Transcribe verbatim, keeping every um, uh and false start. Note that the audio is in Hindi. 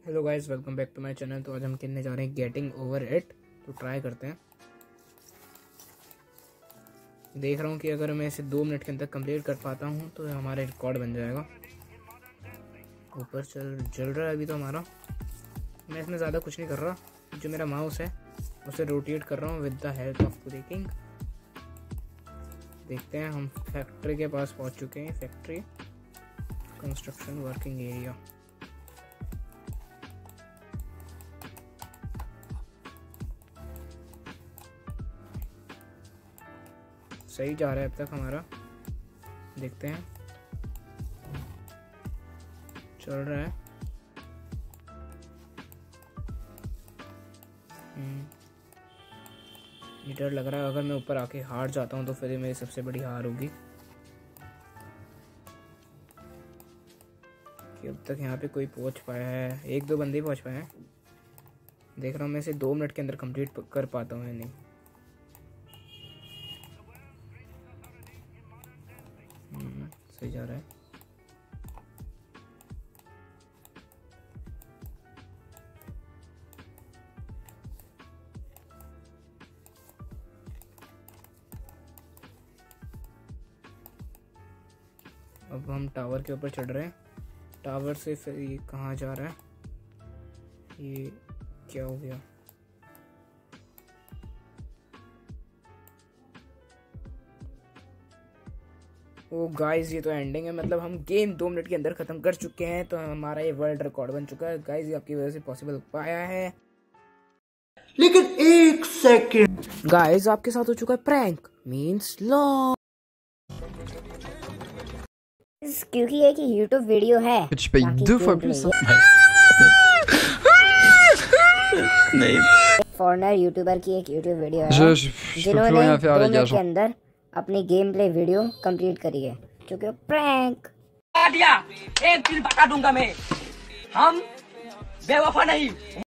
Hello guys, welcome back to my channel. तो आज हम खेलने जा रहे हैं गेटिंग ओवर इट। तो ट्राई करते हैं। देख रहा हूँ कि अगर मैं इसे दो मिनट के अंदर कंप्लीट कर पाता हूँ तो हमारा रिकॉर्ड बन जाएगा। ऊपर चल जल रहा है अभी तो हमारा। मैं इसमें ज़्यादा कुछ नहीं कर रहा। जो मेरा माउस है उसे रोटेट कर रहा हूँ with the help of breaking. देखते हैं, हम फैक्ट्री के पास पहुँच चुके हैं। Factory construction working area. सही जा रहा है अब तक हमारा। देखते हैं, चल रहा है। ये डर लग रहा है, अगर मैं ऊपर आके हार जाता हूँ तो फिर ये मेरी सबसे बड़ी हार होगी। कि अब तक यहाँ पे कोई पहुँच पाया है, एक दो बंदे पहुँच पाए हैं। देख रहा हूँ मैं इसे दो मिनट के अंदर कंप्लीट कर पाता हूँ या नहीं। सही जा रहा है। अब हम टावर के ऊपर चढ़ रहे हैं। टावर से फिर ये कहाँ जा रहा है? ये क्या हो गया? ओ गाइस, ये तो एंडिंग है। मतलब हम गेम दो मिनट के अंदर खत्म कर चुके हैं। तो हमारा ये वर्ल्ड रिकॉर्ड बन चुका है गाइस। ये आपकी वजह से पॉसिबल हो पाया है। लेकिन एक सेकंड गाइस, आपके साथ हो चुका है प्रैंक मींस लॉ। क्योंकि ये कि YouTube वीडियो है। Tu payes deux fois plus. नहीं। फॉरेनर यूट्यूबर की एक YouTube वीडियो है Je, je, je peux plus rien faire दो les मिनट gars. के अंदर अपनी गेम प्ले वीडियो कंप्लीट करी है, क्योंकि प्रैंक दिया एक दिन बता दूंगा मैं। हम बेवफा नहीं।